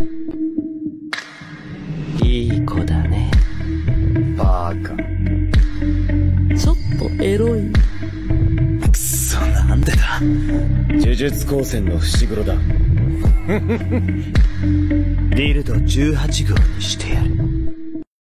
いい子だね。 バカ。 ちょっとエロい。 くそ、なんでだ。呪術高専の伏黒だ。 ディルド18号にしてやる。